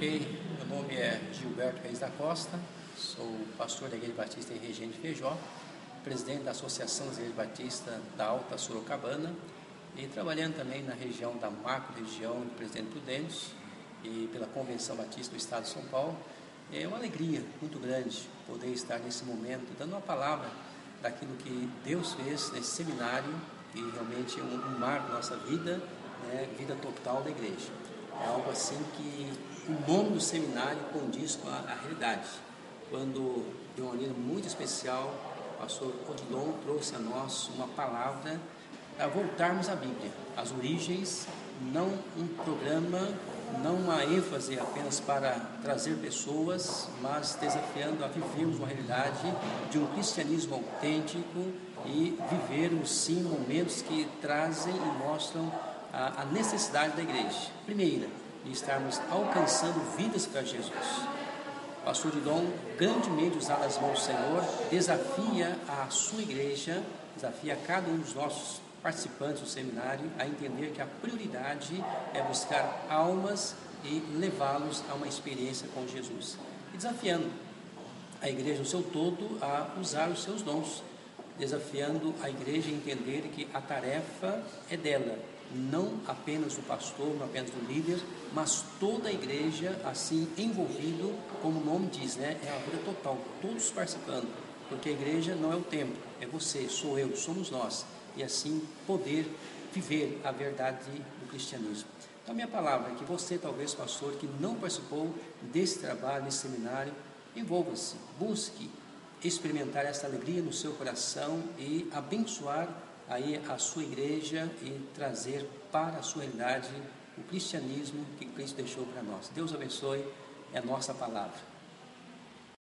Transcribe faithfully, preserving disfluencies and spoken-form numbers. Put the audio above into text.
Ok, meu nome é Gilberto Reis da Costa, sou pastor da Igreja Batista em Regente Feijó, presidente da Associação das Igrejas Batistas da Alta Sorocabana e trabalhando também na região da macro-região de Presidente Prudente e pela Convenção Batista do Estado de São Paulo. É uma alegria muito grande poder estar nesse momento dando uma palavra daquilo que Deus fez nesse seminário e realmente um, um marco na nossa vida, né, vida total da igreja. É algo assim que o nome do seminário condiz com a, a realidade. Quando, de uma maneira muito especial, o pastor Odilon trouxe a nós uma palavra para voltarmos à Bíblia, às origens, não um programa, não uma ênfase apenas para trazer pessoas, mas desafiando a vivermos uma realidade de um cristianismo autêntico e vivermos sim momentos que trazem e mostram a, a necessidade da igreja. Primeira, de estarmos alcançando vidas para Jesus. O pastor Odilon, grandemente usado nas mãos do Senhor, desafia a sua igreja, desafia cada um dos nossos participantes do seminário a entender que a prioridade é buscar almas e levá-los a uma experiência com Jesus. E desafiando a igreja no seu todo a usar os seus dons, desafiando a igreja a entender que a tarefa é dela, não apenas do pastor, não apenas do líder, mas toda a igreja assim envolvido, como o nome diz, né? É a vida total, todos participando, porque a igreja não é o templo, é você, sou eu, somos nós, e assim poder viver a verdade do cristianismo. Então a minha palavra é que você, talvez pastor, que não participou desse trabalho, desse seminário, envolva-se, busque experimentar essa alegria no seu coração e abençoar aí a sua igreja e trazer para a sua realidade o cristianismo que Cristo deixou para nós. Deus abençoe, é a nossa palavra.